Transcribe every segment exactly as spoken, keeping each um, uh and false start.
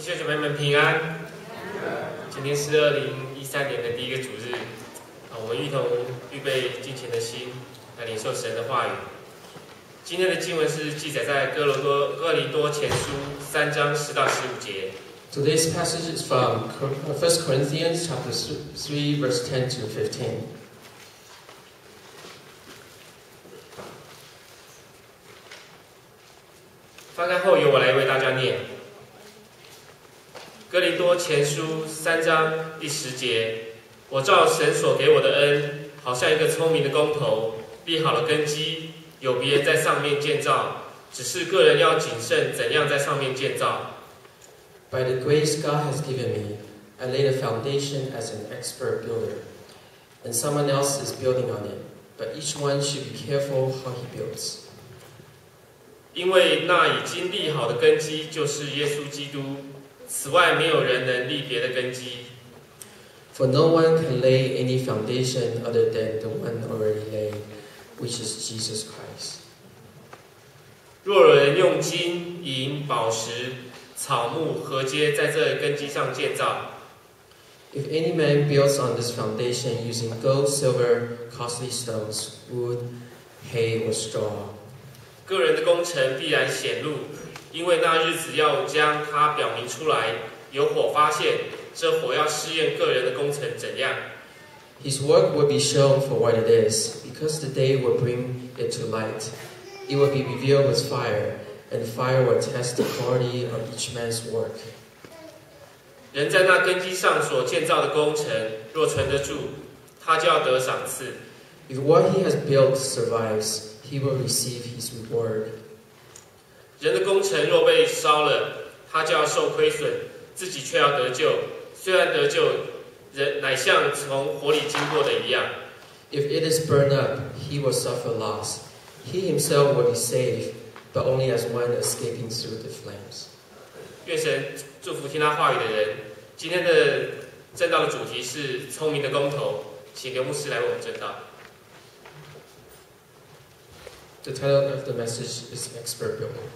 弟兄姐妹们平安。今天是二零一三年的第一个主日，啊，我们一同预备敬虔的心来领受神的话语。今天的经文是记载在哥罗多哥林多前书三章十到十五节。 Today's passage is from First Corinthians chapter three, verse ten to fifteen. 翻开后，由我来为大家念。哥林多前书三章第十节：我照神所给我的恩，好像一个聪明的工头，立好了根基，有别人在上面建造，只是个人要谨慎，怎样在上面建造。 By the grace God has given me, I laid a foundation as an expert builder, and someone else is building on it. But each one should be careful how he builds. 因为那已经立好的根基就是耶稣基督，此外没有人能立别的根基。 For no one can lay any foundation other than the one already laid, which is Jesus Christ. 若有人用金银宝石草木禾秸在这根基上建造， If any man builds on this foundation using gold, silver, costly stones, wood, hay, or straw, 个人的工程必然显露，因为那日子要将它表明出来，有火发现，这火要试验个人的工程怎样。 his work will be shown for what it is, because the day will bring it to light. It will be revealed with fire, and the fire will test the quality of each man's work. 人在那根基上所建造的工程，若存得住，他就要得赏赐。 If what he has built survives, he will receive his reward. 人的工程若被烧了，他就要受亏损，自己却要得救。虽然得救，人乃像从火里经过的一样。 If it is burned up, he will suffer loss. He himself will be saved, but only as one escaping through the flames. 愿神祝福听他话语的人。今天的正道的主题是聪明的工头，请刘牧师来为我们正道。 The title of the message is Expert Builder.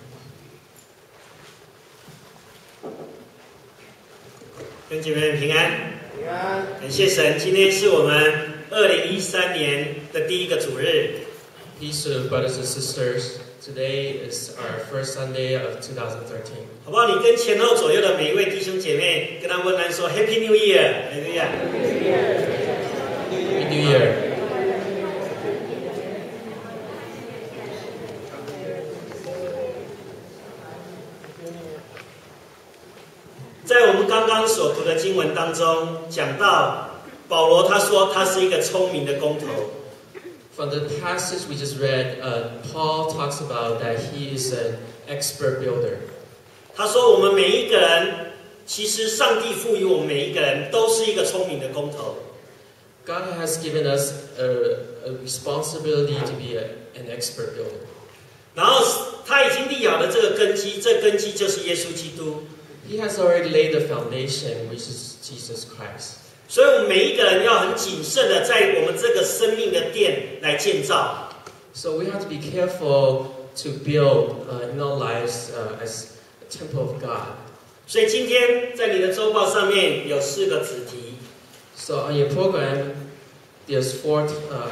弟兄姐妹平安，平安，感谢神，今天是我们二零一三年的第一个主日。 Peace to brothers and sisters. Today is our first Sunday of twenty thirteen. 好不好？你跟前后左右的每一位弟兄姐妹，跟他问安说 Happy New Year， 哈利路亚 Happy New Year. 在我们刚刚所读的经文当中，讲到保罗他说他是一个聪明的工头。 From the passage we just read, uh, Paul talks about that he is an expert builder. 他说我们每一个人，其实上帝赋予我们每一个人都是一个聪明的工头。 God has given us a, a responsibility to be a, an expert builder. 然后他已经立好了这个根基，这根基就是耶稣基督。 He has already laid the foundation, which is Jesus Christ. 所以，我们每一个人要很谨慎的在我们这个生命的殿来建造。 So we have to be careful to build uh, in our lives uh, as a temple of God. 所以今天在你的周报上面有四个子题。 So on your program, there's four uh,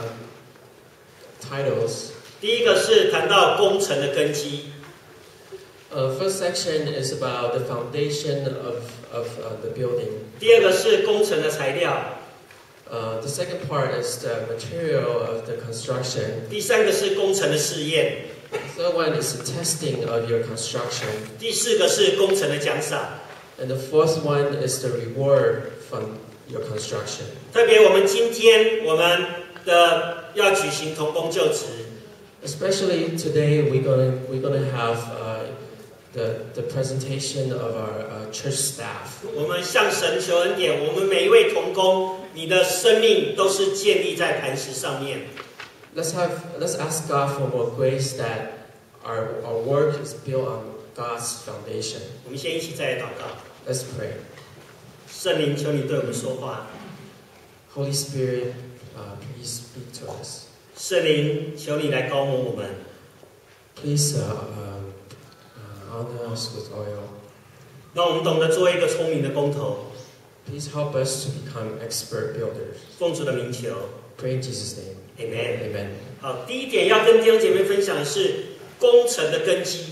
titles. 第一个是谈到工程的根基。 Uh, first section is about the foundation of, of uh, the building. 第二个是工程的材料。 Uh, the second part is the material of the construction. 第三个是工程的试验。 The third one is the testing of your construction. 第四个是工程的奖赏。 And the fourth one is the reward from your construction. 特别我们今天我们的要举行同工就职。 Especially today, we're gonna we're gonna have uh, the the presentation of our uh, church staff. 我们向神求恩典，我们每一位同工，你的生命都是建立在磐石上面。 Let's have let's ask God for more grace that our our work is built on God's foundation. 我们先一起再来祷告。 Let's pray. 圣灵，求你对我们说话。 Holy Spirit, uh, please speak to us. 圣灵，求你来高抹我们。 Please uh, um, uh, honor us with oil. 让我们懂得做一个聪明的工头。 Please help us to become expert builders. 奉主的名求 Pray in Jesus' name. ，Amen。 Amen. 好，第一点要跟弟兄姐妹分享的是工程的根基。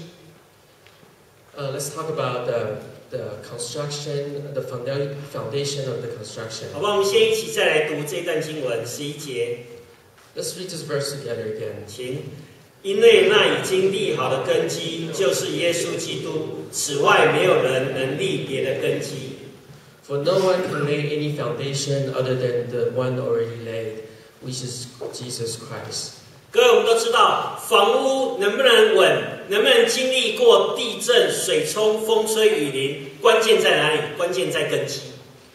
Uh, let's talk about the, the construction, the founda- foundation of the construction. 好吧，我们先一起再来读这段经文十一节， Let's read this verse together again. 请。因为那已经立好的根基就是耶稣基督，此外没有人能立别的根基。 For no one can lay any foundation other than the one already laid, which is Jesus Christ. 各位，我们都知道，房屋能不能稳，能不能经历过地震、水冲、风吹雨淋，关键在哪里？关键在根基。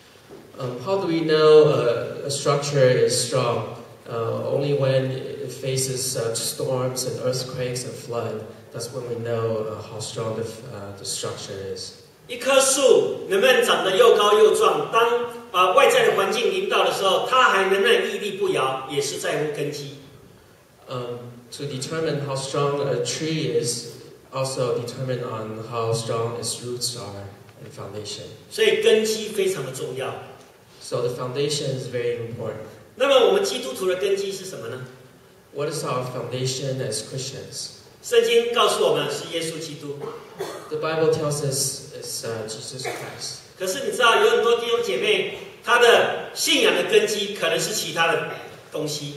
Um, how do we know uh, a structure is strong? Uh, only when it faces uh, storms and earthquakes and flood. That's when we know uh, how strong the, uh, the structure is. 一棵树能不能长得又高又壮？当呃外在的环境临到的时候，它还能不能屹立不摇，也是在乎根基。 Um, to determine how strong a tree is, also determine on how strong its roots are and foundation. 所以根基非常的重要。 So the foundation is very important. 那么我们基督徒的根基是什么呢？ What is our foundation as Christians? 圣经告诉我们是耶稣基督。 The Bible tells us it's uh, Jesus Christ. 可是你知道，有很多弟兄姐妹，他的信仰的根基可能是其他的东西。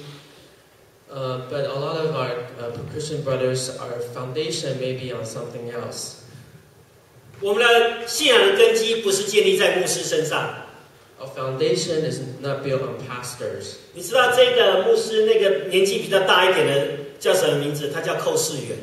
Uh, but a lot of our uh, Christian brothers, our foundation may be on something else. 我们的信仰的根基不是建立在牧师身上。 Our foundation is not built on pastors. 你知道这个牧师那个年纪比较大一点的叫什么名字？他叫寇世远。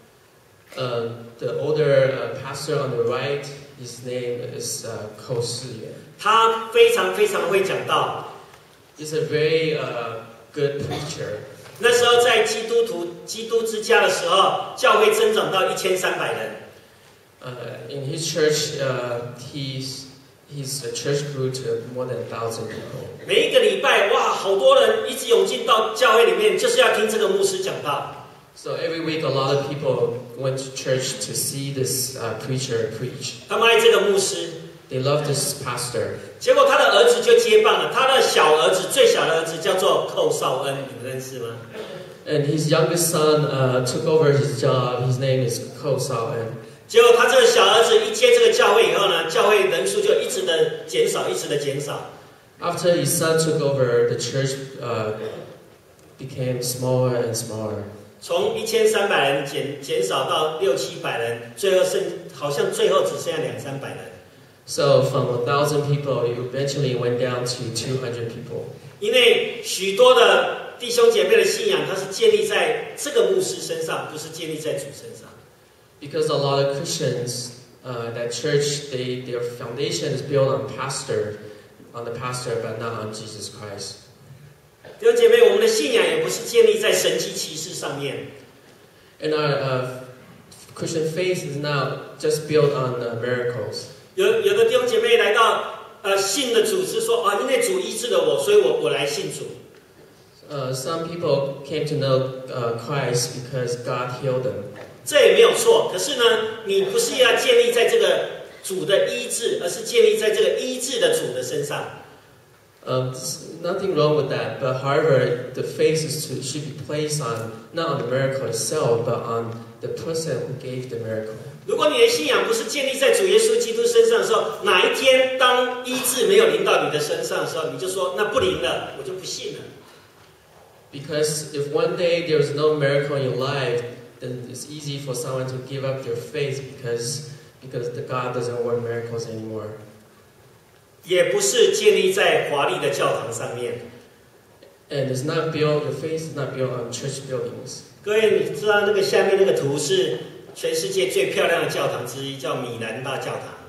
Uh, the older uh, pastor on the right, his name is uh, Ko Si-yuan. 他非常非常会讲道。 He's a very uh, good preacher. 那时候在基督徒基督之家的时候，教会增长到一千三百人。 Uh, in his church, uh, he's his church grew to more than a thousand people. 每一个礼拜，哇，好多人一直涌进到教会里面，就是要听这个牧师讲道。 So every week, a lot of people went to church to see this uh, preacher preach. 他们爱这个牧师， They loved this pastor. 结果他的儿子就接棒了。他的小儿子，最小的儿子叫做寇绍恩，你们认识吗？ And his youngest son uh, took over his job. His name is Ko Sao-en. 结果他这个小儿子一接这个教会以后呢，教会人数就一直的减少，一直的减少。 After his son took over, the church uh, became smaller and smaller. 从一千三百人减减少到六七百人，最后剩好像最后只剩下两三百人。 So from a thousand people, it eventually went down to two hundred people. 因为许多的弟兄姐妹的信仰，它是建立在这个牧师身上，不是建立在主身上。 Because a lot of Christians, uh, that church, they, their foundation is built on pastor, on the pastor, but not on Jesus Christ. 弟兄姐妹，我们的信仰也不是建立在神迹奇事上面。 And our uh, Christian faith is not just built on uh, miracles. 有有的弟兄姐妹来到呃信的主是说啊，因为主医治了我，所以我我来信主。 Uh, some people came to know uh, Christ because God healed them. 这也没有错。可是呢，你不是要建立在这个主的医治，而是建立在这个医治的主的身上。 Um, there's nothing wrong with that, but however, the faith is to, should be placed on not on the miracle itself, but on the person who gave the miracle. 如果你的信仰不是建立在主耶稣基督身上的时候，哪一天当医治没有临到你的身上的时候，你就说那不灵了，我就不信了。 Because if one day there's no miracle in your life, then it's easy for someone to give up their faith because because the God doesn't work miracles anymore. 也不是建立在华丽的教堂上面。 And it's not built, your faith is not built on church buildings. 各位，你知道那个下面那个图是全世界最漂亮的教堂之一，叫米兰大教堂。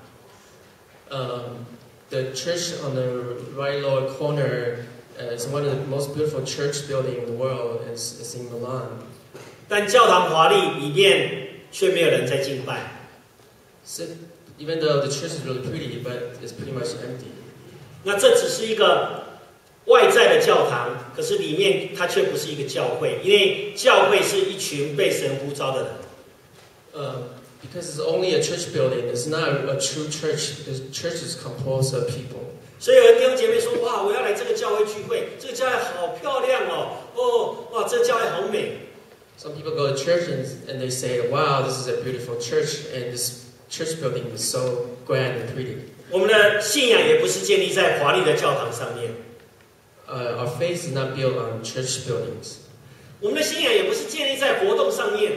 Um, the church on the right lower corner uh, is one of the most beautiful church buildings in the world. It's, it's in Milan. 但教堂华丽，里面却没有人在敬拜。 So, even though the church is really pretty, but it's pretty much empty. 那这只是一个外在的教堂，可是里面它却不是一个教会，因为教会是一群被神呼召的人。 Um, Because it's only a church building, it's not a true church. The church is composed of people. 所以有的弟兄姐妹说：“哇，我要来这个教会聚会，这个教会好漂亮哦，哦，哇，这个教会好美。” Some people go to church and, and they say, "Wow, this is a beautiful church, and this church building is so grand and pretty." 我们的信仰也不是建立在华丽的教堂上面。 Uh, our faith is not built on church buildings. 我们的信仰也不是建立在活动上面。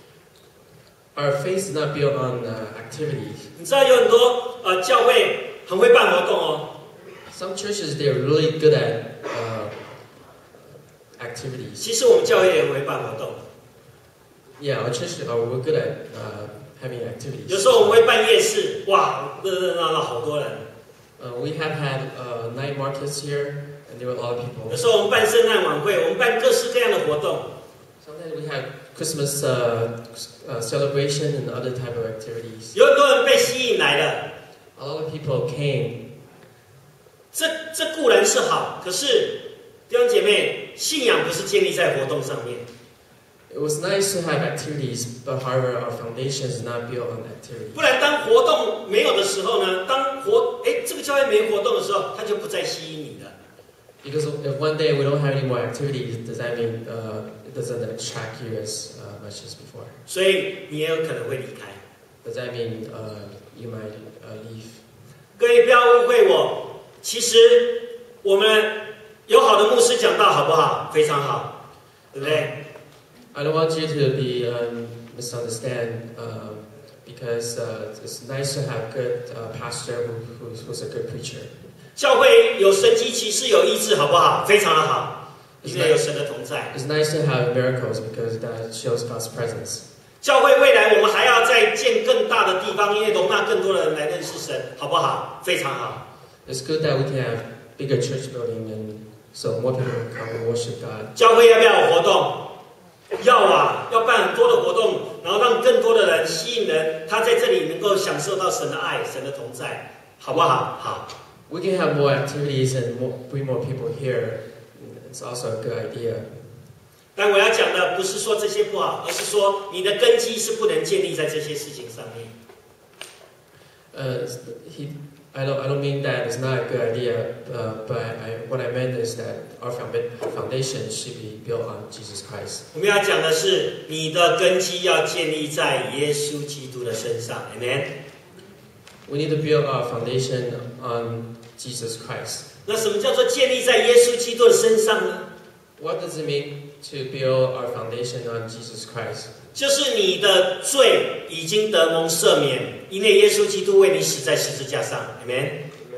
Our faith is not built on uh, activities. 你知道有很多呃教会很会办活动哦。 Some churches they're really good at uh, activities. 其实我们教会也很会办活动。 Yeah, our church uh, we're good at uh, having activities. 有时候我们会办夜市，哇，热热闹闹好多人。 Uh, we have had uh, night markets here, and there were a lot of people. 有时候我们办圣诞晚会，我们办各式各样的活动。 Sometimes we have Christmas uh, uh, celebration and other type of activities. 有很多人被吸引来了。 A lot of people came. 这这固然是好，可是弟兄姐妹，信仰不是建立在活动上面。 It was nice to have activities, but however, our foundation is not built on activities. 不然，当活动没有的时候呢？当活哎这个教会没活动的时候，它就不再吸引你了。 Because if one day we don't have any more activities, does that mean uh, it doesn't attract you as uh, much as before? 所以你也有可能会离开。 Does that mean uh, you might uh, leave? 各位不要误会我，其实我们有好的牧师讲道，好不好？非常好，对不对？ I don't want you to be um, misunderstand um, because uh, it's nice to have good uh, pastor who, who's, who's a good preacher. 教会有神迹奇事有医治，好不好？非常的好，因为有神的同在。 It's nice to have miracles because that shows God's presence. 教会未来我们还要再建更大的地方，因为容纳更多的人来认识神，好不好？非常好。 It's good that we can have bigger church building and so more people can come and worship God. 教会要不要有活动？要啊，要办很多的活动，然后让更多的人吸引人，他在这里能够享受到神的爱、神的同在，好不好？好。 We can have more activities and more, bring more people here. It's also a good idea. 但我要讲的不是说这些不好，而是说你的根基是不能建立在这些事情上面。 Uh, he, I don't, I don't mean that it's not a good idea, uh, but I, what I meant is that our foundation should be built on Jesus Christ. 我们要讲的是，你的根基要建立在耶稣基督的身上 ，Amen。 We need to build our foundation on Jesus Christ. 那什么叫做建立在耶稣基督的身上呢？ What does it mean to build our foundation on Jesus Christ? 就是你的罪已经得蒙赦免，因为耶稣基督为你死在十字架上 ，Amen。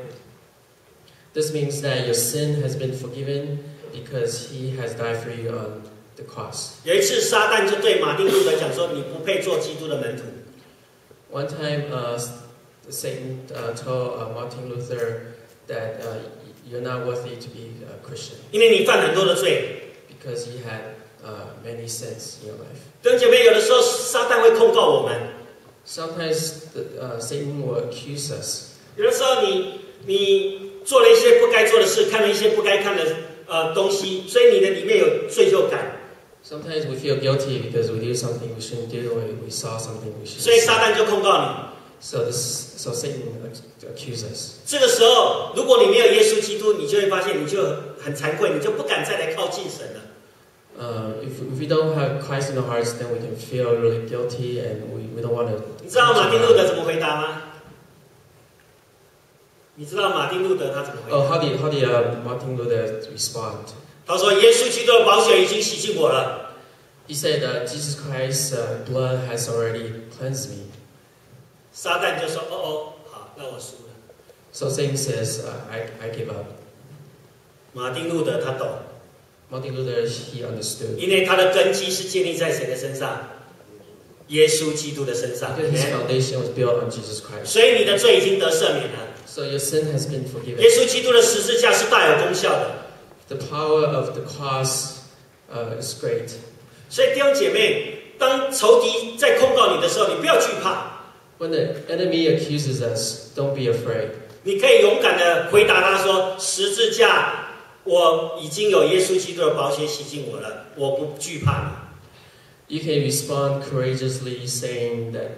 This means that your sin has been forgiven because He has died for you on the cross. 有一次，撒旦就对马丁路德讲说：“你不配做基督的门徒。” One time, uh, Satan uh, told uh, Martin Luther that uh, you're not worthy to be a Christian 因为你犯很多的罪。 because he had uh, many sins in your life. 弟兄姐妹，有的时候撒旦会控告我们， Sometimes the, uh, Satan will accuse us. 有的时候你你做了一些不该做的事，看了一些不该看的呃东西，所以你的里面有罪疚感。 Sometimes we feel guilty because we do something we shouldn't do, or we saw something we shouldn't 所以 see. 撒旦就控告你。 So this, so Satan accuses us. 这个时候，如果你没有耶稣基督，你就会发现你就很惭愧，你就不敢再来靠近神了。 Uh, if, if we don't have Christ in our hearts, then we can feel really guilty, and we, we don't want to. 你知道马丁路德怎么回答吗？你知道马丁路德他怎么回答？ Oh, how did how did uh, Martin Luther respond? 他说：“耶稣基督的宝血已经洗净我了。” He said that Jesus Christ's uh, blood has already cleansed me. 撒旦就说：“哦哦，好，那我输了。” So Satan says, uh, I, I give up. 马丁路德他懂， Martin Luther, he understood. 因为他的根基是建立在谁的身上？耶稣基督的身上。 Because his foundation was built on Jesus Christ. 所以你的罪已经得赦免了。 So your sin has been forgiven. 耶稣基督的十字架是大有功效的。 The power of the cross uh, is great. 所以弟兄姐妹，当仇敌在控告你的时候，你不要惧怕， When the enemy accuses us, don't be afraid. 你可以勇敢的回答他说：“十字架，我已经有耶稣基督的宝血洗净我了，我不惧怕你。” You can respond courageously saying that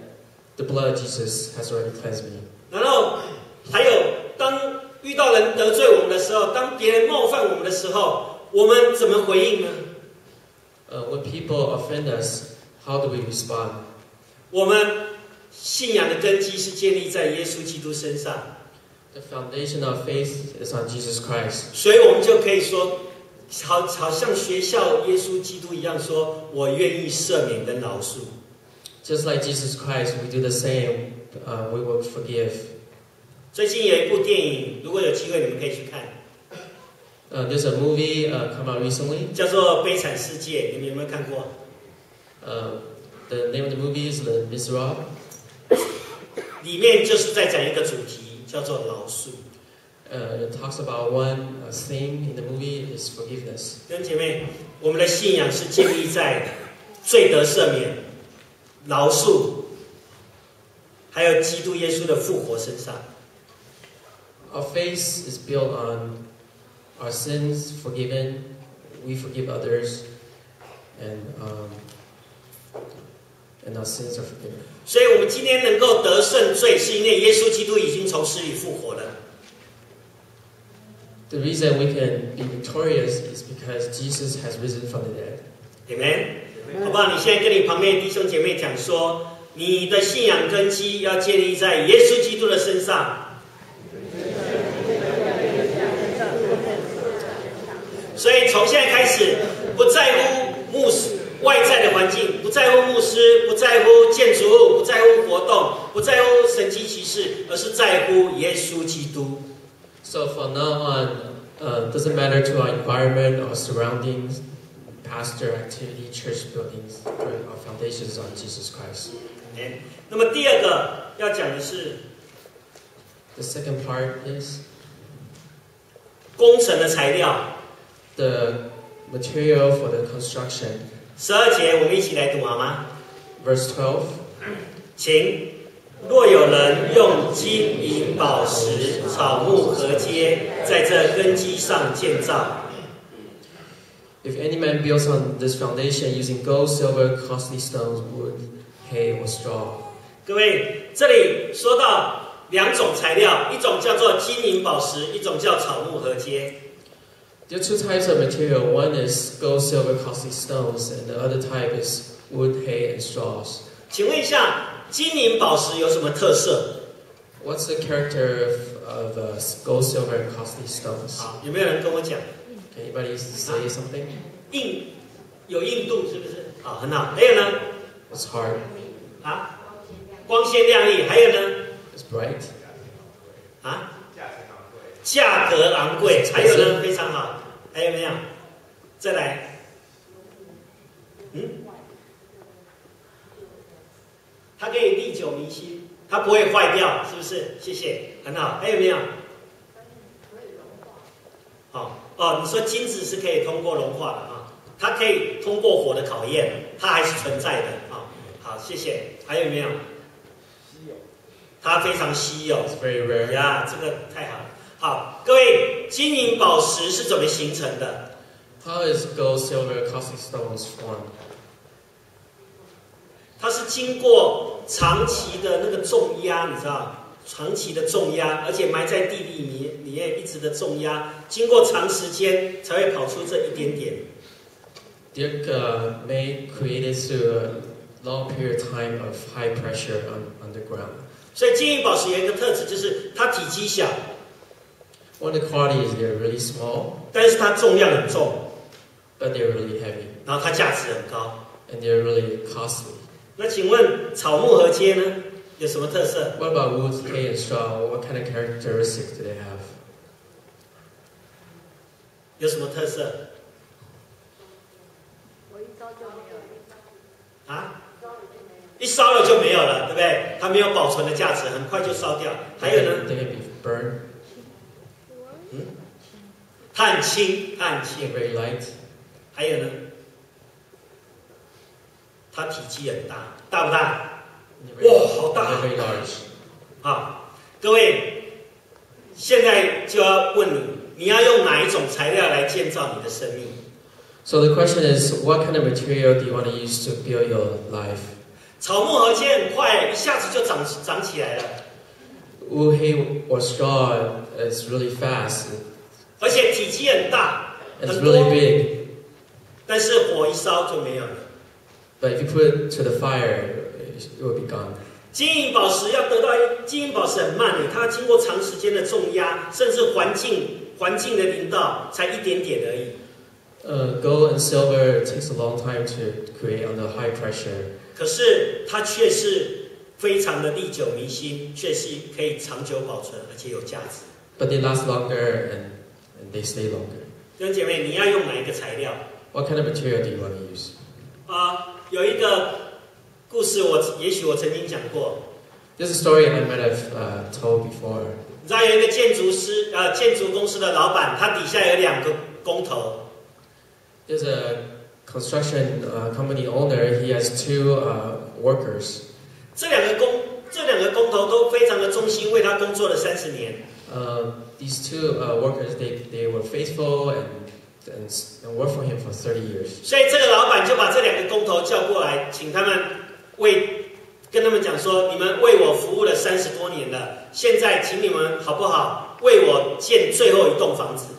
The blood of Jesus has already cleansed me. 然后还有，当遇到人得罪我们的时候，当别人冒犯我们的时候，我们怎么回应呢？ Uh, when people offend us, how do we respond? 我们信仰的根基是建立在耶稣基督身上， The foundation of faith is on Jesus Christ. 所以我们就可以说，好，好像学校耶稣基督一样说，我愿意赦免跟饶恕。 Just like Jesus Christ, we do the same. Uh, we will forgive. 最近有一部电影，如果有机会你们可以去看， Uh, there's a movie uh, come out recently. 叫做《悲惨世界》，你们有没有看过？ Uh, the name of the movie is The Miserable. 里面就是在讲一个主题，叫做饶恕。 Uh, it talks about one uh, theme in the movie is forgiveness. 弟兄姐妹，我们的信仰是建立在罪得赦免、饶恕，还有基督耶稣的复活身上。 Our faith is built on our sins forgiven, we forgive others, and um, and our sins are forgiven. 所以，我们今天能够得胜罪，是因为耶稣基督已经从死里复活了。 The reason we can be victorious is because Jesus has risen from the dead. Amen， 好不好？你现在跟你旁边的弟兄姐妹讲说，你的信仰根基要建立在耶稣基督的身上。所以从现在开始，不在乎牧师外在的环境，不在乎牧师，不在乎建筑物，不在乎活动，不在乎神迹奇事，而是在乎耶稣基督。 So from now on, uh, doesn't matter to our environment or surroundings, pastor activity, church buildings. Our foundation is on Jesus Christ. Okay. 那么第二个要讲的是 The second part is 工程的材料。 the material for the construction. 十二节，我们一起来读好吗？ Verse twelve. 请，若有人用金银宝石、草木禾秸，在这根基上建造。 If any man builds on this foundation using gold, silver, costly stones, wood, hay, or straw. 各位，这里说到两种材料，一种叫做金银宝石，一种叫草木禾秸。 There are two types of material. One is gold, silver, costly stones, and the other type is wood, hay, and straws. 请问一下，金银宝石有什么特色？ What's the character of, of uh, gold, silver, and costly stones? 好，有没有人跟我讲？ Can anybody say something? 硬，有硬度是不是？好，很好。还有呢？ It's hard. 啊，光鲜亮丽。还有呢？ It's bright. 啊，价格昂贵。还有呢？非常好。还有没有？再来。嗯，它可以历久弥新，它不会坏掉，是不是？谢谢，很好。还有没有？好哦，你说金子是可以通过融化的啊，它可以通过火的考验，它还是存在的啊。好，谢谢。还有没有？它非常稀有。 It's very rare. 呀，这个太好了。好，各位，金银宝石是怎么形成的？ How is gold, silver, costly stones formed? 它是经过长期的那个重压，你知道，长期的重压，而且埋在地里面里面一直的重压，经过长时间才会跑出这一点点。 They're uh, made, created through a long period of time of high pressure on, underground. 所以金银宝石有一个特质，就是它体积小， One of the qualities is they're really small, 但是它重量很重， but they're really heavy, 然后它价值很高。 and they're really costly. 那请问草木禾秸呢，有什么特色？ What about wood, hay, and straw? What kind of characteristics do they have? 有什么特色？啊？一烧了就没有了，对不对？它没有保存的价值，很快就烧掉。还有呢？ They can be burned. 嗯，它很轻，它很 They're 轻。 very light. 还有呢？它体积很大，大不大？ They're very, 哇，好大！ they're very large. 好，各位，现在就要问你，你要用哪一种材料来建造你的生命？ So the question is, what kind of material do you want to use to build your life? 草木合切很快，一下子就长长起来了。 Wood hay or straw is really fast. 而且体积很大， It's 很多 really big. 但是火一烧就没有了。 But if you put it to the fire, it will be gone. 金银宝石要得到金银宝石很慢的，它经过长时间的重压，甚至环境环境的领导，才一点点而已。 Uh, gold and silver, it takes a long time to create under high pressure. 可是它却是非常的历久弥新，却是可以长久保存，而且有价值。 But they last longer and, and they stay longer. 弟兄姐妹，你要用哪一个材料？ What kind of material do you want to use? 啊、有一个故事我，也许我曾经讲过。 There's a story I might have uh, told before. 你知道有一个建筑师，呃，建筑公司的老板，他底下有两个工头。 There's a construction uh, company owner. He has two uh, workers. 这两个工，这两个工头都非常的忠心，为他工作了三十年。 Uh, these two uh, workers, they, they were faithful and, and, and worked for him for thirty years. 所以这个老板就把这两个工头叫过来，请他们为跟他们讲说：你们为我服务了三十多年了，现在请你们好不好为我建最后一栋房子？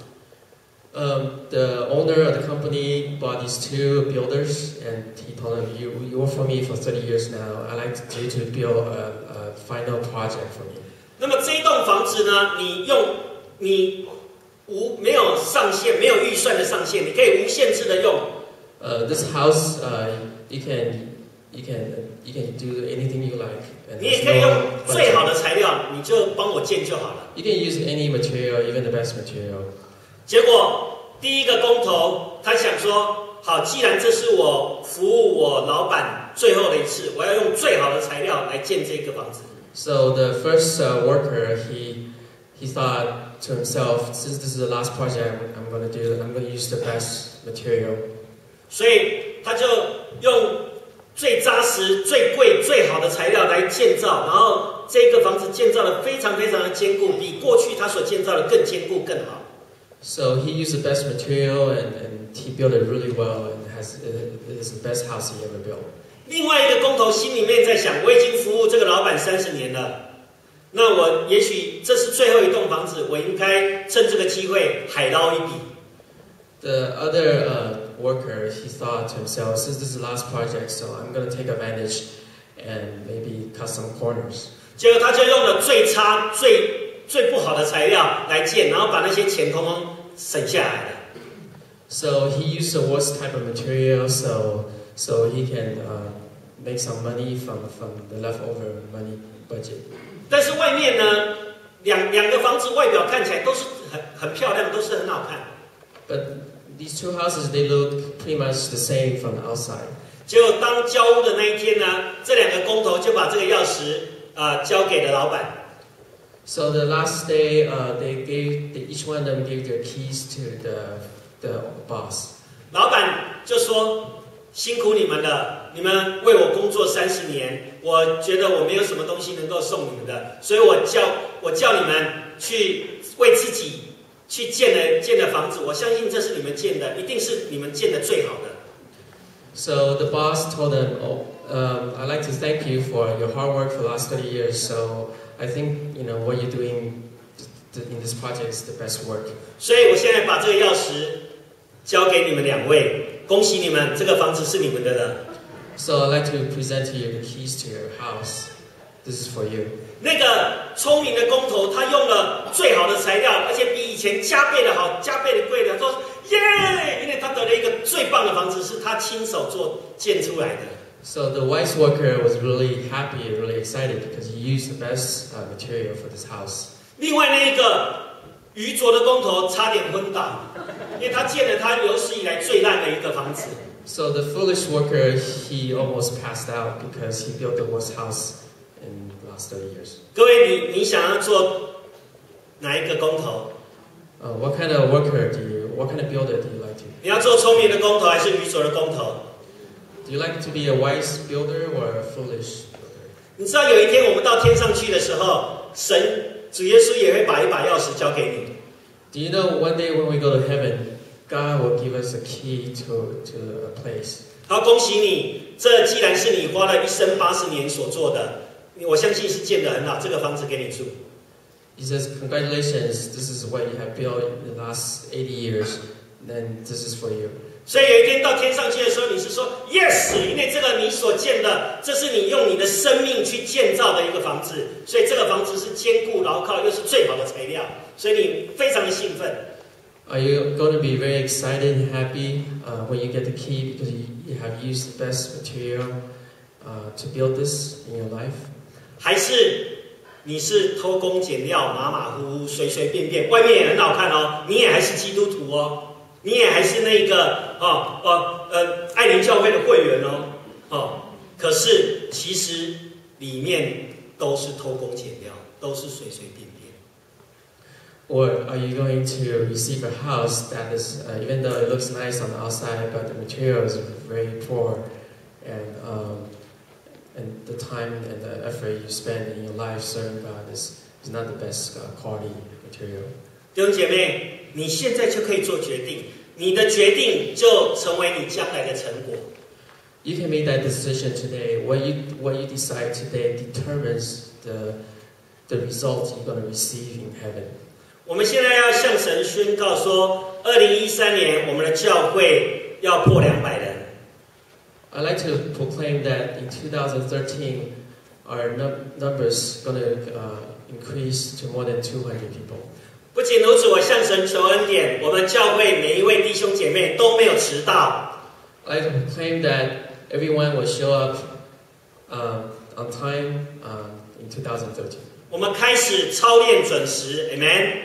Um, the owner of the company bought these two builders, and he told them, "You you work for me for thirty years now. I'd like you to build a, a final project for me." 那么这一栋房子呢，你用你无没有上限，没有预算的上限，你可以无限制的用。 Uh, this house, uh, you can you can you can do anything you like, and 你也 there's 可以用 no 最好 budget. 的材料，你就帮我建就好了。 You can use any material, even the best material. 结果第一个工头他想说：好，既然这是我服务我老板最后的一次，我要用最好的材料来建这个房子。 So the first uh, worker, he he thought to himself, since this is the last project I'm going to do, I'm going to use the best material. 所以他就用最扎实、最贵、最好的材料来建造，然后这个房子建造的非常非常的坚固，比过去他所建造的更坚固、更好。 So he used the best material and, and he built it really well and has it is the best house he ever built. 另外一个工头心里面在想：我已经服务这个老板三十年了，那我也许这是最后一栋房子，我应该趁这个机会海捞一笔。 The other uh, worker, he thought to himself, since this is the last project, so I'm going to take advantage and maybe cut some corners. 结果他就用了最差、最最不好的材料来建，然后把那些钱通通省下来了。 So he used the worst type of material, so so he can uh, make some money from, from the leftover money budget. 但是外面呢，两两个房子外表看起来都是很很漂亮，都是很好看。 But these two houses, they look pretty much the same from the outside. 结果当交屋的那一天呢，这两个工头就把这个钥匙啊、呃、交给了老板。 So the last day, uh, they gave they, each one of them gave their keys to the the boss. 老板就说：“辛苦你们了，你们为我工作三十年，我觉得我没有什么东西能够送你们的，所以我叫我叫你们去为自己去建了建了房子。我相信这是你们建的，一定是你们建的最好的。” So the boss told them, "Oh, um, I'd like to thank you for your hard work for the last thirty years. So I think you know what you're doing in this project is the best work." 所以我现在把这个钥匙交给你们两位，恭喜你们，这个房子是你们的了。 So I'd like to present to you the keys to your house. This is for you. 那个聪明的工头，他用了最好的材料，而且比以前加倍的好，加倍的贵的。他说：“耶！因为他得了一个最棒的房子，是他亲手做建出来的。” So the wise worker was really happy and really excited because he used the best uh, material for this house. 另外那一个愚拙的工头差点昏倒，因为他建了他有史以来最烂的一个房子。 So the foolish worker, he almost passed out because he built the worst house in the last thirty years. 各位，你你想要做哪一个工头？ Uh, what kind of worker do you, what kind of builder do you like to? 你要做聪明的工头还是愚拙的工头？ Do you like to be a wise builder or a foolish builder? 你知道有一天我们到天上去的时候，神主耶稣也会把一把钥匙交给你。 Do you know one day when we go to heaven, God will give us a key to, to a place. 好，恭喜你， 这既然是你花了一生八十年所做的，我相信是建得很好，这个房子给你住。 He says, "Congratulations, this is what you have built in the last eighty years. Then this is for you." 所以有一天到天上去的时候，你是说 yes， 因为这个你所建的，这是你用你的生命去建造的一个房子，所以这个房子是坚固牢靠，又是最好的材料，所以你非常的兴奋。 Are you going to be very excited and happy uh, when you get the key because you, you have used the best material uh, to build this in your life? 还是你是偷工减料、马马虎虎、随随便便，外面也很好看哦，你也还是基督徒哦，你也还是那个哦哦呃爱灵教会的会员哦哦，可是其实里面都是偷工减料，都是随随便便。 Or are you going to receive a house that is, uh, even though it looks nice on the outside, but the material is very poor, and um, and the time and the effort you spend in your life serving God is, is not the best uh, quality material. 弟兄姐妹，你现在就可以做决定，你的决定就成为你将来的成果。 You can make that decision today. What you what you decide today determines the the result you're going to receive in heaven. 我们现在要向神宣告说，二零一三年我们的教会要破两百人。 I'd like to proclaim that in two thousand thirteen, our num numbers going to uh, increase to more than two hundred people. 不仅如此，我向神求恩典，我们教会每一位弟兄姐妹都没有迟到。 I'd like to proclaim that everyone will show up uh, on time uh, in two thousand thirteen. 我们开始操练准时 ，Amen。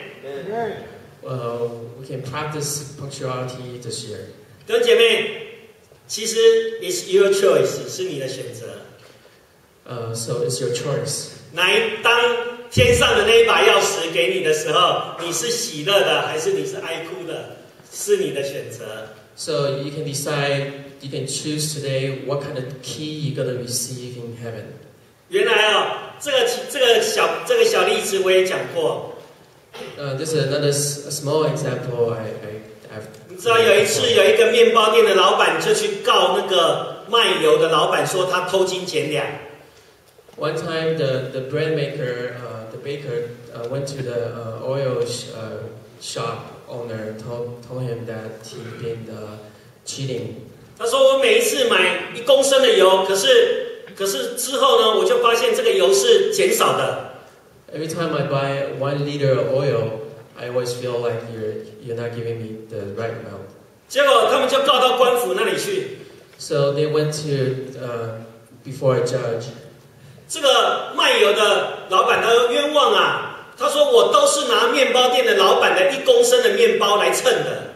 Uh, we can practice punctuality this year. 弟兄姐妹，其实 it's your choice， 是你的选择。 Uh, so it's your choice. 来，当天上的那一把钥匙给你的时候，你是喜乐的还是你是哀哭的，是你的选择。 So you can decide, you can choose today what kind of key you're going to receive in heaven. 原来哦，这个这个小这个小例子我也讲过。 Uh, this is another s a small example I, I, I've 你知道有一次有一个面包店的老板就去告那个卖油的老板说他偷斤减两。 One time the, the bread maker, uh, the baker uh, went to the uh, oil sh uh, shop owner and told, told him that he'd been uh, cheating. 他说我每一次买一公升的油，可是可是之后呢，我就发现这个油是减少的。 Every time I buy one liter of oil, I always feel like you're you're not giving me the right amount. 结果他们就告到官府那里去。 So they went to uh, before a judge. 这个卖油的老板他冤枉啊！他说我都是拿面包店的老板的一公升的面包来称的。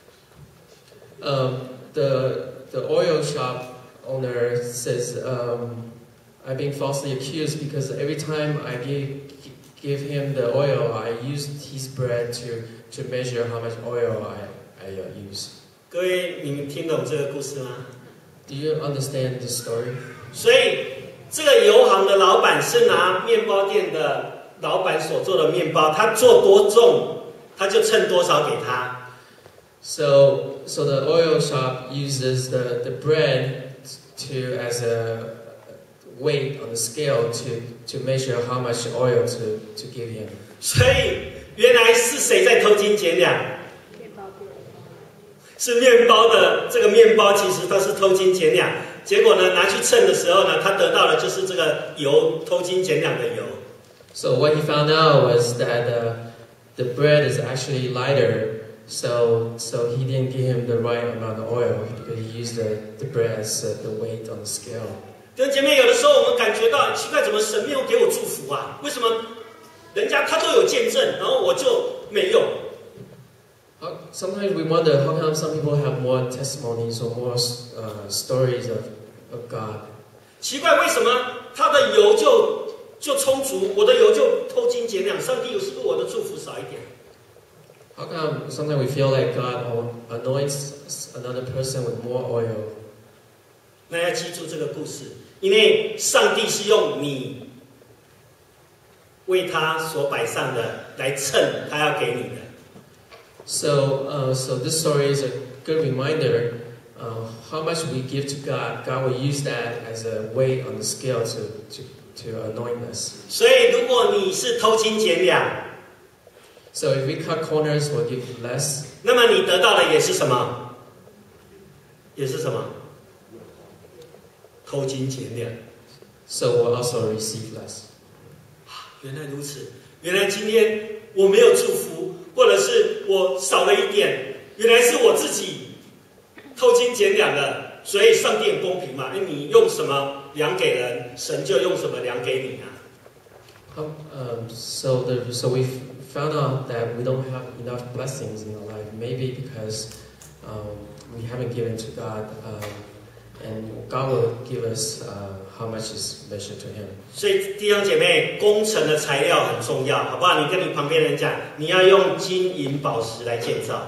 Um, the the oil shop owner says um, I've been falsely accused because every time I give give him the oil, I used his bread to to measure how much oil I I uh, use. 各位，你们听懂这个故事吗？ Do you understand this story? 所以这个油行的老板是拿面包店的老板所做的面包，他做多重，他就称多少给他。 So so the oil shop uses the the bread to as a weight on the scale to to measure how much oil to to give him. 所以原来是谁在偷斤减两？是面包的这个面包，其实它是偷斤减两。结果呢，拿去称的时候呢，他得到的就是这个油偷斤减两的油。 So what he found out was that uh, the bread is actually lighter. So so he didn't give him the right amount of oil because he used the the bread as uh, the weight on the scale. 弟兄姐妹，有的时候我们感觉到奇怪，怎么神没有给我祝福啊？为什么人家他都有见证，然后我就没有？ How, sometimes we wonder how come some people have more testimonies or more uh, stories of of God. 奇怪，为什么他的油就就充足，我的油就偷斤减两？上帝有是不是我的祝福少一点？ How come sometimes we feel like God anoints another person with more oil? 那要记住这个故事，因为上帝是用你为他所摆上的来称他要给你的。 So, uh, so this story is a good reminder uh, how much we give to God, God will use that as a weight on the scale to, to, to anoint us. 所以，如果你是偷斤减两， So if we cut corners, we'll give less. 那么你得到的也是什么？也是什么？偷斤减两。 So we'll also receive less. 原来如此，原来今天我没有祝福，或者是我少了一点，原来是我自己偷斤减两的，所以上帝很公平嘛，你用什么量给人，神就用什么量给你啊。 Um, um, so the, so we found out that we don't have enough blessings in our life. Maybe because um, we haven't given to God, um, and God will give us uh, how much is measured to Him. 所以弟兄姐妹，工程的材料很重要，好不好？你跟你旁边人讲，你要用金银宝石来建造。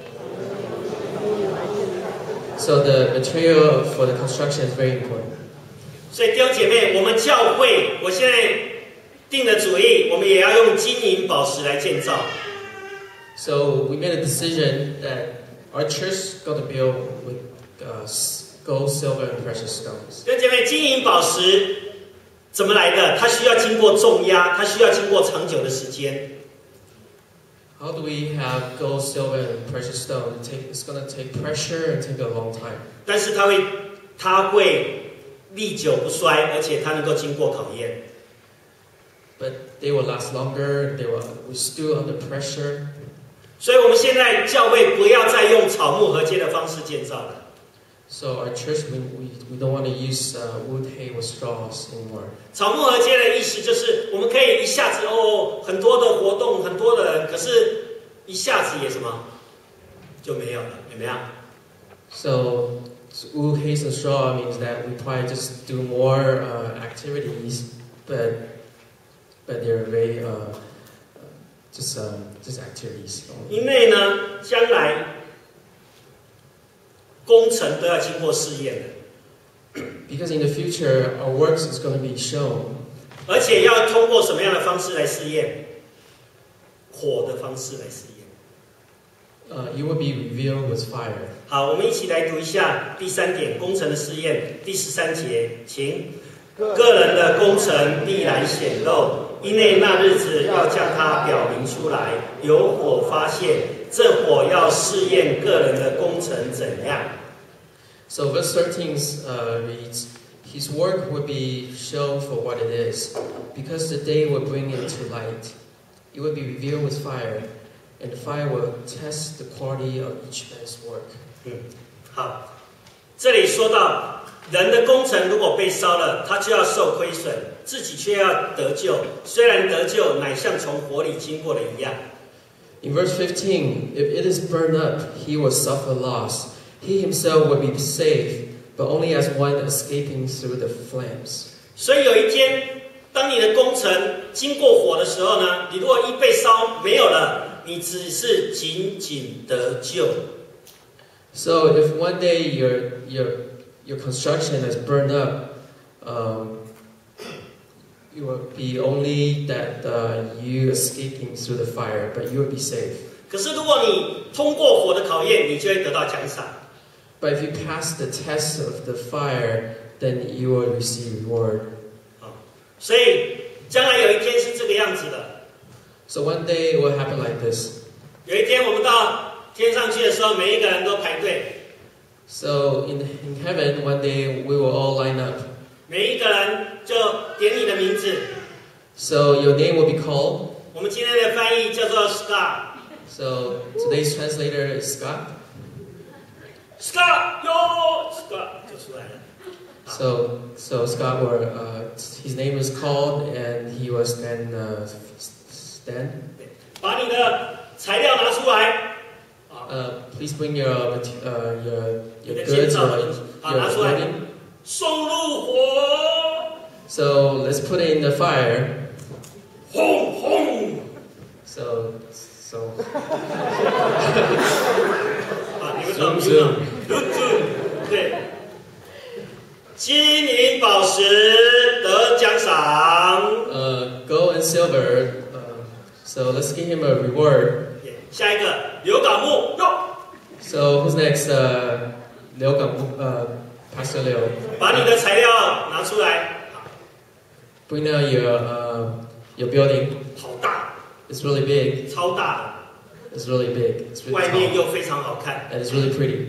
So the material for the construction is very important. 所以弟兄姐妹，我们教会，我现在定的主意，我们也要用金银宝石来建造。 So we made a decision that our church is going to build with uh, gold, silver, and precious stones. 弟兄姐妹，金银宝石怎么来的？它需要经过重压，它需要经过长久的时间。 How do we have gold, silver, and precious stone? It take, it's going to take pressure and take a long time. 但是它会，它会历久不衰，而且它能够经过考验。 But they will last longer. They will. We're still under pressure. 所以我们现在教会不要再用草木合接的方式建造了。 So our church, we, we, we don't want to use uh, wood, hay, or straws anymore. 草木合接的意思就是，我们可以一下子哦，很多的活动，很多的人，可是一下子也什么就没有了，有没有？ So wood, hay, and straw means that we probably just do more uh, activities, but but they're very uh, just um, just activities. 因为呢，将来工程都要经过试验的， Because in the future, our works is going to be shown. 而且要通过什么样的方式来试验？火的方式来试验。 Uh, it will be revealed with fire. 好，我们一起来读一下第三点工程的试验，第十三节，请。个人的工程必然显露，因为那日子要将它表明出来，有火发现，这火要试验个人的工程怎样。 So verse thirteen uh, reads, His work will be shown for what it is, because the day will bring it to light. It will be revealed with fire, and the fire will test the quality of each man's work. 嗯，好，这里说到人的工程如果被烧了，他就要受亏损，自己却要得救。虽然得救，乃像从火里经过的一样。 In verse fifteen, if it is burned up, he will suffer loss. He himself will be saved, but only as one escaping through the flames. 所以有一天，当你的工程经过火的时候呢，你如果一被烧没有了，你只是仅仅得救。 So if one day your your your construction is burned up, um, it will be only that uh, you escaping through the fire, but you will be safe. 可是如果你通过火的考验，你就会得到奖赏。 But if you pass the test of the fire, then you will receive reward. 好，所以将来有一天是这个样子的。 So one day it will happen like this. 有一天我们到天上去的时候，每一个人都排队， So in in heaven, one day we will all line up. 每一个人就点你的名字。 So your name will be called. 我们今天的翻译叫做 Scott。 So today's translator is Scott. Scott 哟 ，Scott 就出来了。 So so Scott will uh, his name is called and he will stand uh, stand. 把你的材料拿出来。 Uh, please bring your mate- uh, your 你 your 的 goods 建造 or 的，好，拿 your 出来， burden. 送入火， So let's put it in the fire. 轰轰。 So so 啊，你们懂 zoom 不懂 zoom.？ 对，金银宝石得奖赏。 Uh, gold and silver. Uh, so let's give him a reward. 下一个刘港木哟， So who's next? Uh, 刘港部呃 Pastor Liu. 把你的材料拿出来。 Bring out your uh, your building. 好大。 It's really big. 超大的。 It's really big. It's really 外面 tall. 又非常好看。 And it's really pretty.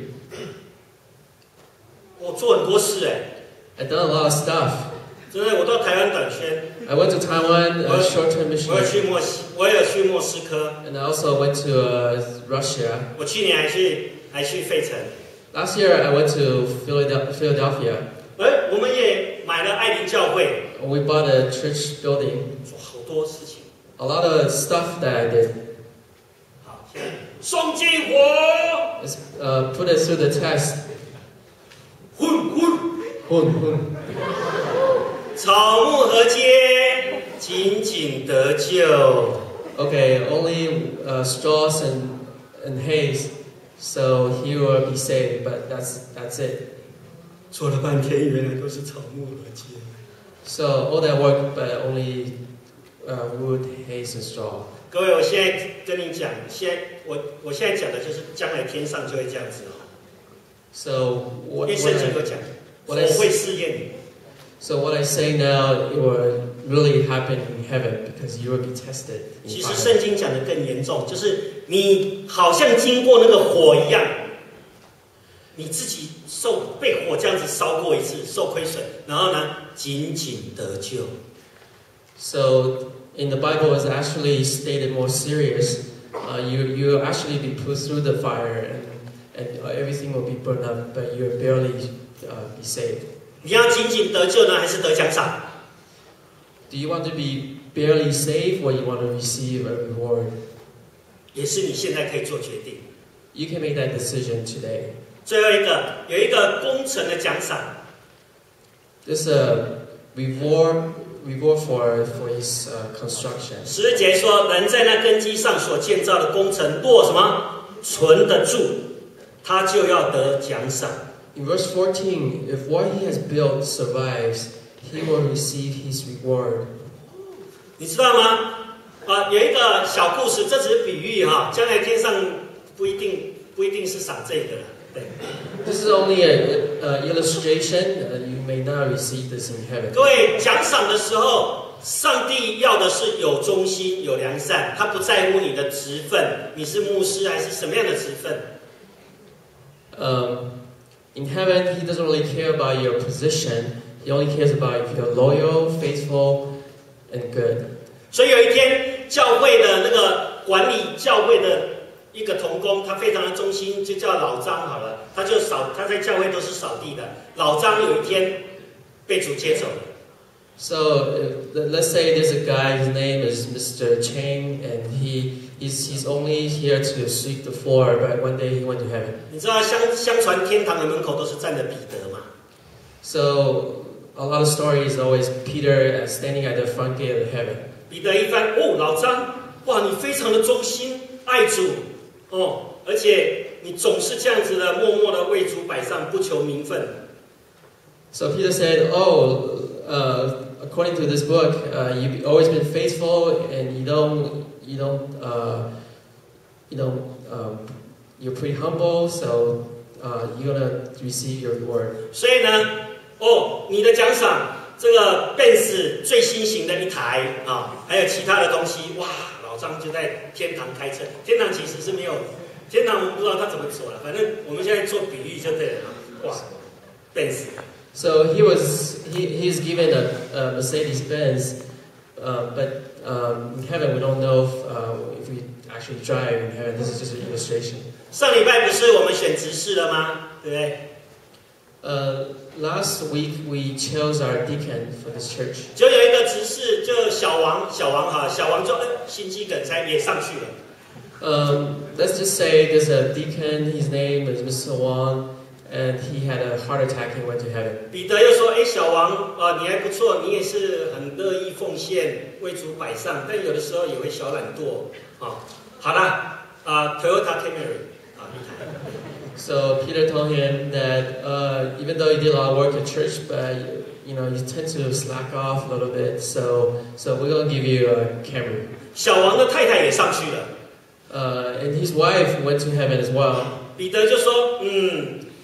我做很多事哎。 I've done a lot of stuff. 真的，我到台湾短宣。 I went to Taiwan, a short-term 我有 mission. 去墨西，我有去莫斯科。 And I also went to uh, Russia. 我去年还去还去费城。 Last year, I went to Philadelphia. 哎，我们也买了爱灵教会。 We bought a church building. 做好多事情。 A lot of stuff that I did. 好，现在送进火。 Let's uh, put it through the test. 混混。 Hun, hun. 草木合接，紧紧得救。 Okay, only uh, straws and, and haze, so he will be saved, but that's, that's it. 做了半天，原来都是草木合接。 So all that work, but only uh, wood, haze, and straw. 各位，我现在跟你讲，现在我我现在讲的就是将来天上就会这样子哦。 So 因 what, 为 what, 圣经有 I, 讲， what 我 I 会试验你。 so what I say now, it will really happen in heaven because you will be tested. 其 In 实 fire. 圣经讲的更严重，就是你好像经过那个火一样，你自己受被火这样子烧过一次，受亏损，然后呢，紧紧得救。 So in the Bible, it's actually stated more serious. Uh, you you will actually be put through the fire, and and everything will be burned up, but you'll barely uh, be saved. 你要紧紧得救呢，还是得奖赏？ Do you want to be barely saved, or you want to receive a reward? 也是你现在可以做决定。 You can make that decision today. 最后一个有一个工程的奖赏， There's a reward reward for for his uh, construction. 十节说，人在那根基上所建造的工程，若什么存得住，他就要得奖赏。 In verse fourteen, if what he has built survives, he will receive his reward. 你知道吗？啊，有一个小故事，这只是比喻哈，将来天上不一定不一定是赏这个了，对。 This is only a, a illustration. Uh, you may not receive this in heaven. 各位，奖赏的时候，上帝要的是有忠心、有良善，他不在乎你的职分，你是牧师还是什么样的职分。 Um, in heaven, he doesn't really care about your position. He only cares about if you're loyal, faithful, and good. 所以有一天，教会的那个管理教会的一个同工，他非常的忠心，就叫老张好了，他就扫，他在教会都是扫地的。老张有一天被主接走了。 So uh, let's say there's a guy. His name is Mister Chang, and he he's, he's only here to sweep the floor. But one day he went to heaven. 你知道相相传天堂的门口都是站着彼得嘛？ So a lot of stories always Peter uh, standing at the front gate of heaven. 彼得一翻，哦，老张，哇，你非常的忠心爱主，哦，而且你总是这样子的默默的为主摆上，不求名分。 So Peter said, "Oh, uh, according to this book, uh, you've always been faithful, and you don't, you don't, uh, you don't, um, you're pretty humble. So uh, you're gonna receive your reward." 所以呢，哦，你的奖赏，这个 Benz 最新型的一台啊，还有其他的东西，哇，老张就在天堂开车。天堂其实是没有，天堂我们不知道他怎么走了，反正我们现在做比喻就对了啊，哇 ，Benz。 So he was he he's given a, a Mercedes Benz, uh, but um, in heaven we don't know if, uh, if we actually drive in heaven. This is just an illustration. 上礼拜不是我们选执事了吗？对不对？ Uh, last week we chose our deacon for this church. 就有一个执事，就小王，小王哈，小王就呃心肌梗塞也上去了。 Um, let's just say there's a deacon. His name is Mister Wang, and he had a heart attack and went to heaven. 彼得又说：“哎，小王啊，你还不错，你也是很乐意奉献，为主摆上，但有的时候也会小懒惰啊。好了，啊 ，Toyota Camry 啊，一台。 So Peter told him that uh, even though you did a lot of work at church, but you know you tend to slack off a little bit. So so we're gonna give you a Camry. 小王的太太也上去了。 Uh, and his wife went to heaven as well. 彼得就说：“嗯，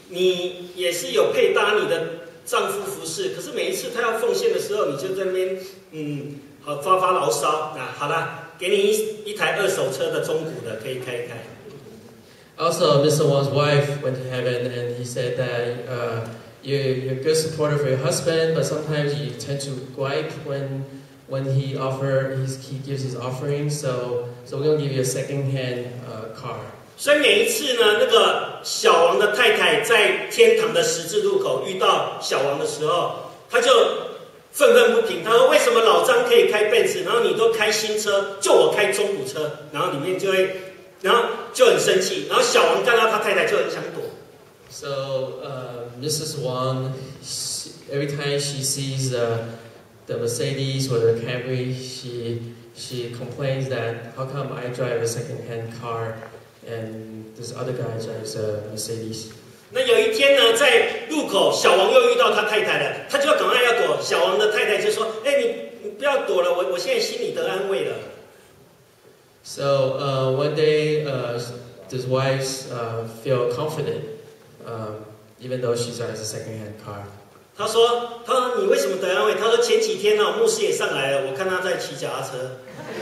你也是有配搭你的丈夫服饰，可是每一次他要奉献的时候，你就在那边嗯，好发发牢骚啊。好了，给你一一台二手车的中古的，可以开一开。 Also, Mister Wang's wife went to heaven, and he said that uh, you're, you're a good supporter for your husband, but sometimes you tend to gripe when when he offer he's, he gives his offering. So, so we're gonna give you a second-hand uh, car. 所以每一次呢，那个小王的太太在天堂的十字路口遇到小王的时候，他就愤愤不平。他说：“为什么老张可以开奔驰，然后你都开新车，就我开中古车？”然后里面就会，然后就很生气。然后小王看到他太太就很想躲。 So uh, Missus Wang, she, every time she sees uh, the Mercedes or the Camry, she she complains that how come I drive a second-hand car and this other guy drives a Mercedes. 那有一天呢，在路口，小王又遇到他太太了，他就赶快要躲。小王的太太就说：“哎，你你不要躲了，我我现在心里得安慰了。” So uh, one day, uh, his wives uh, feel confident, um, even though she drives a second-hand car. 他说：“他说你为什么得安慰？”他说：“前几天呢，牧师也上来了，我看他在骑脚踏车。”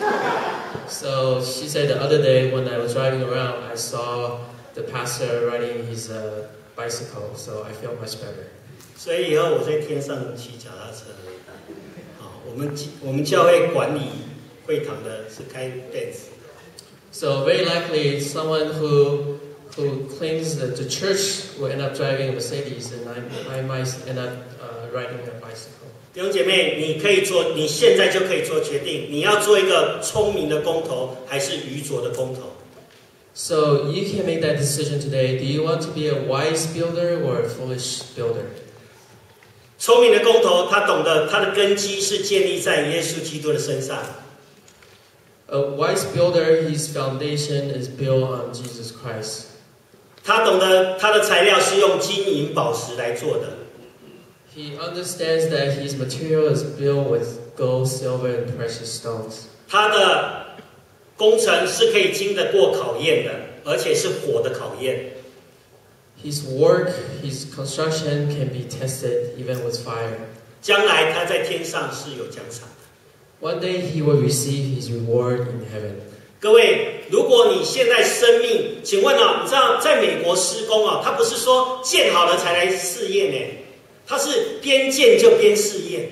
So she said the other day when I was driving around, I saw the pastor riding his uh, bicycle, so I felt much better. 所以以后我在天上骑脚踏车。好，我们我们教会管理会堂的是开 Benz。 So very likely someone who who cleans the, the church will end up driving a Mercedes, and I I might end up uh, riding a bicycle. 弟兄姐妹，你可以做，你现在就可以做决定，你要做一个聪明的工头，还是愚拙的工头？ So you can make that decision today. Do you want to be a wise builder or a foolish builder? 聪明的工头，他懂得他的根基是建立在耶稣基督的身上。 A wise builder, his foundation is built on Jesus Christ. 他懂得他的材料是用金银宝石来做的。 He understands that his material is built with gold, silver, and precious stones. 他的工程是可以经得过考验的，而且是火的考验。 His work, his construction can be tested even with fire. 将来他在天上是有奖赏的。 One day he will receive his reward in heaven. 各位，如果你现在生命，请问啊，你知道在美国施工啊，他不是说建好了才来试验呢？ 它是边建就边试验。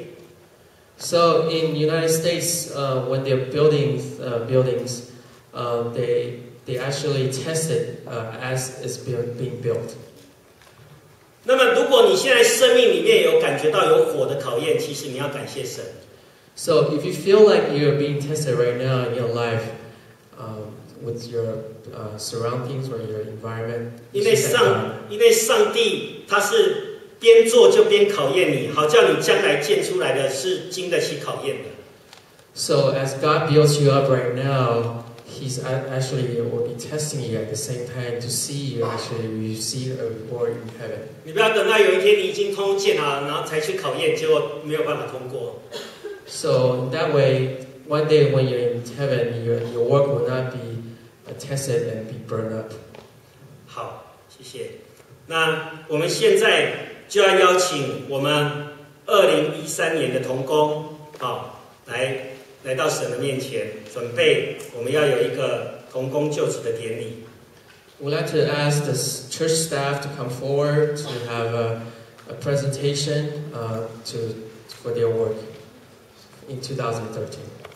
So in United States, uh, when they're building uh, buildings, uh, they they actually test it uh, as it's being built. 那么，如果你现在生命里面有感觉到有火的考验，其实你要感谢神。 So if you feel like you're being tested right now in your life, um, with your uh, surroundings or your environment, 因为上，因为上帝他是。 边做就边考验你，好叫你将来建出来的是经得起考验的。 So as God builds you up right now, He's actually will be testing you at the same time to see you actually receive a reward in heaven. 你不要等到有一天你已经通通建好，然后才去考验，结果没有办法通过。 So in that way, one day when you're in heaven, your your work will not be tested and be burned up. 好，谢谢。那我们现在。 就要邀请我们二零一三年的同工，好，来来到神的面前，准备我们要有一个同工就职的典礼。 We'd like to ask the church staff to come forward to have a, a presentation uh, to for their work in twenty thirteen.